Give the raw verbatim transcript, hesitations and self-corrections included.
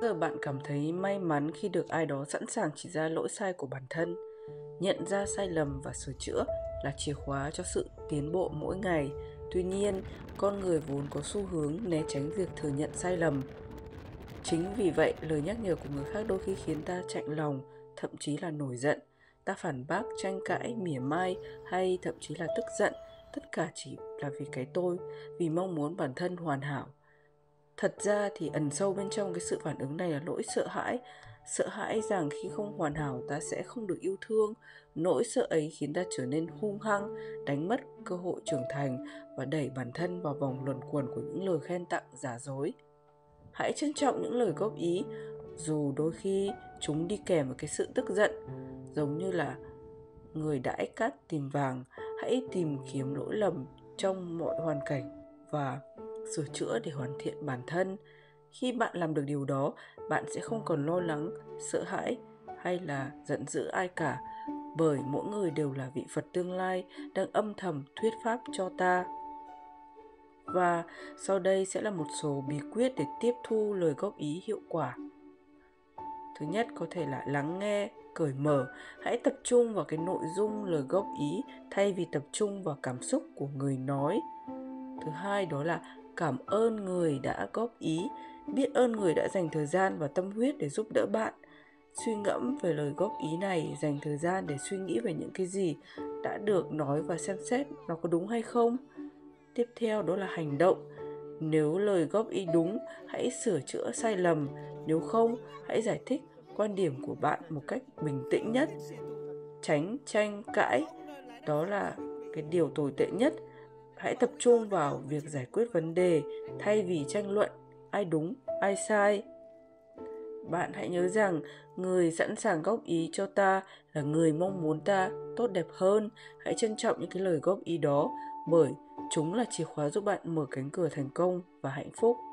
Giờ bạn cảm thấy may mắn khi được ai đó sẵn sàng chỉ ra lỗi sai của bản thân. Nhận ra sai lầm và sửa chữa là chìa khóa cho sự tiến bộ mỗi ngày. Tuy nhiên, con người vốn có xu hướng né tránh việc thừa nhận sai lầm. Chính vì vậy, lời nhắc nhở của người khác đôi khi khiến ta chạnh lòng, thậm chí là nổi giận. Ta phản bác, tranh cãi, mỉa mai hay thậm chí là tức giận. Tất cả chỉ là vì cái tôi, vì mong muốn bản thân hoàn hảo. Thật ra thì ẩn sâu bên trong cái sự phản ứng này là nỗi sợ hãi. Sợ hãi rằng khi không hoàn hảo ta sẽ không được yêu thương. Nỗi sợ ấy khiến ta trở nên hung hăng, đánh mất cơ hội trưởng thành và đẩy bản thân vào vòng luẩn quẩn của những lời khen tặng giả dối. Hãy trân trọng những lời góp ý, dù đôi khi chúng đi kèm với cái sự tức giận. Giống như là người đãi cát tìm vàng, hãy tìm kiếm lỗi lầm trong mọi hoàn cảnh và sửa chữa để hoàn thiện bản thân. Khi bạn làm được điều đó, bạn sẽ không còn lo lắng, sợ hãi hay là giận dữ ai cả, bởi mỗi người đều là vị Phật tương lai đang âm thầm thuyết pháp cho ta. Và sau đây sẽ là một số bí quyết để tiếp thu lời góp ý hiệu quả. Thứ nhất, có thể là lắng nghe, cởi mở. Hãy tập trung vào cái nội dung lời góp ý thay vì tập trung vào cảm xúc của người nói. Thứ hai, đó là cảm ơn người đã góp ý. Biết ơn người đã dành thời gian và tâm huyết để giúp đỡ bạn. Suy ngẫm về lời góp ý này, dành thời gian để suy nghĩ về những cái gì đã được nói và xem xét nó có đúng hay không. Tiếp theo đó là hành động. Nếu lời góp ý đúng, hãy sửa chữa sai lầm. Nếu không, hãy giải thích quan điểm của bạn một cách bình tĩnh nhất. Tránh tranh cãi, đó là cái điều tồi tệ nhất. Hãy tập trung vào việc giải quyết vấn đề thay vì tranh luận ai đúng, ai sai. Bạn hãy nhớ rằng người sẵn sàng góp ý cho ta là người mong muốn ta tốt đẹp hơn. Hãy trân trọng những cái lời góp ý đó, bởi chúng là chìa khóa giúp bạn mở cánh cửa thành công và hạnh phúc.